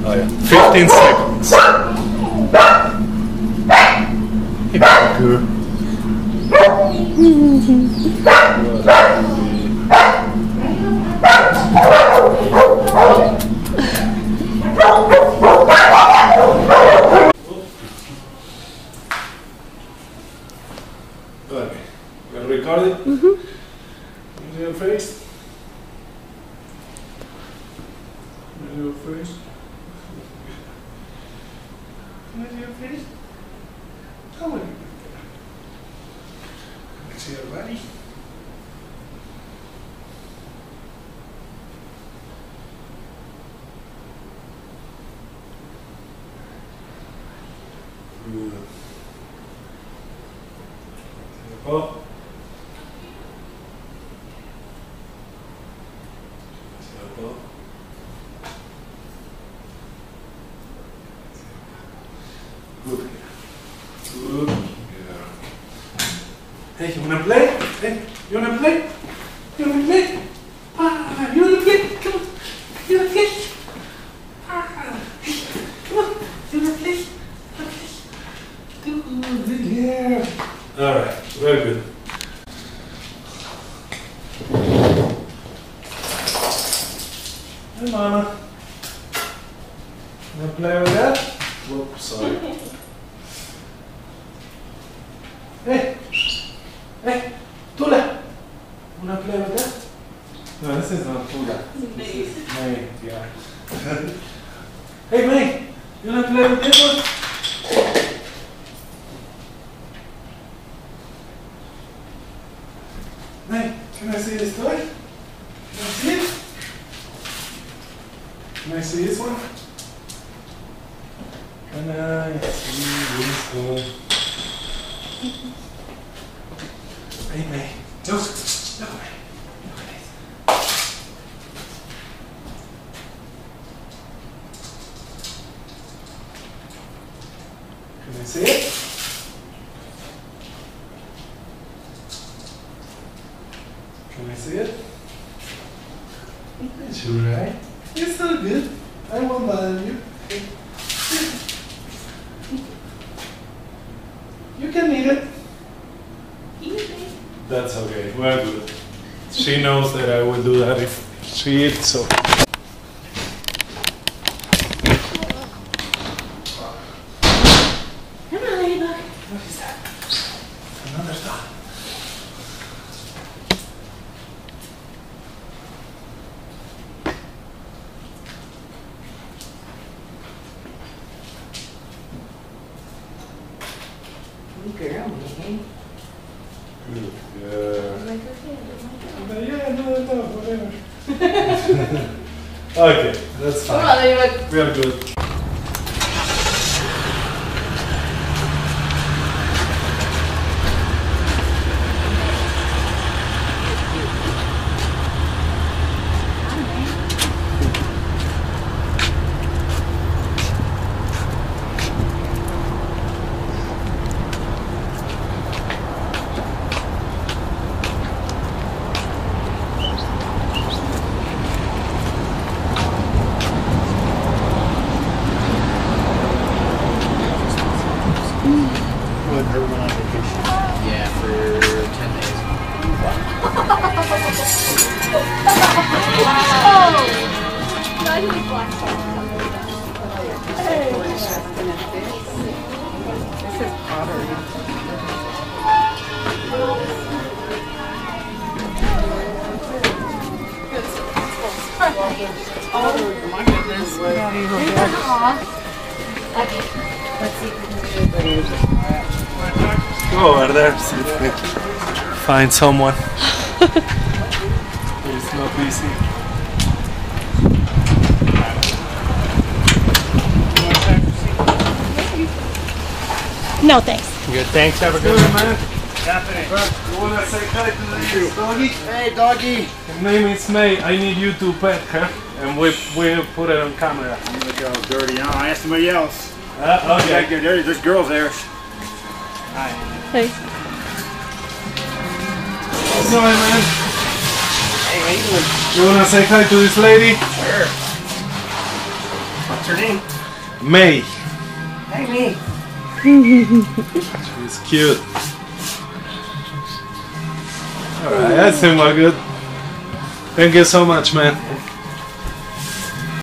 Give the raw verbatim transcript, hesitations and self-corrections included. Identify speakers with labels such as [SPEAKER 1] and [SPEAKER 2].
[SPEAKER 1] Oh yeah. fifteen seconds. Hey, good. Okay. You gonna record it?
[SPEAKER 2] Mm-hmm.
[SPEAKER 1] Use your face. Use your face. Use your face. Come on. Let's see your body. Good. Oh. Good. Good. Yeah. Hey, you wanna play? Hey, you wanna play? You wanna play? Ah, you wanna play? Come on. You wanna play? Ah, come on. You wanna play? Good. Yeah. All right. Very good. Hey, Mama. Wanna play with that? Whoops, sorry. Hey! Hey! Tula! Wanna play with that? No, this is not Tula. This is May, yeah. Hey, May! You wanna play with this one? May, can I see this toy? Can I see it? Can I see this one? Can I see this one? Hey, May. Joseph, look at me. Look at this. Can I see it? Can I see it? It's alright. It's still good. I won't bother you. You can eat it. That's okay. We're good. She knows that I will do that if she eats, so.
[SPEAKER 2] Come on, Ladybug.
[SPEAKER 1] What is that? Another dog.
[SPEAKER 2] Good girl, man.
[SPEAKER 1] Good. Yeah.
[SPEAKER 2] Like, okay,
[SPEAKER 1] But yeah, no, no, whatever. Okay, that's fine.
[SPEAKER 2] come on, Ladybug.
[SPEAKER 1] We are good.
[SPEAKER 3] Yeah, for ten days.
[SPEAKER 2] This is pottery. Oh my goodness.
[SPEAKER 4] Okay, let's see if we can do it.
[SPEAKER 1] Go over there, see if we find someone. It's not easy.
[SPEAKER 4] No, thanks.
[SPEAKER 3] Good, thanks. Have a
[SPEAKER 1] Good
[SPEAKER 3] good one.
[SPEAKER 1] man. You wanna say hi to the doggy?
[SPEAKER 3] Hey, doggy.
[SPEAKER 1] Her name is May. I need you to pet her, and we we put it on camera.
[SPEAKER 3] I'm gonna go dirty. Huh? I asked somebody else.
[SPEAKER 1] Uh,
[SPEAKER 3] Okay,
[SPEAKER 1] okay.
[SPEAKER 3] get dirty. There's girls there. Hi.
[SPEAKER 4] Hey.
[SPEAKER 1] Sorry, man.
[SPEAKER 3] Hey, how you doing?
[SPEAKER 1] You wanna say hi to this lady?
[SPEAKER 3] Sure. What's her name?
[SPEAKER 1] May.
[SPEAKER 2] Hey, me.
[SPEAKER 1] She's cute. Alright, that seemed well good. Thank you so much, man.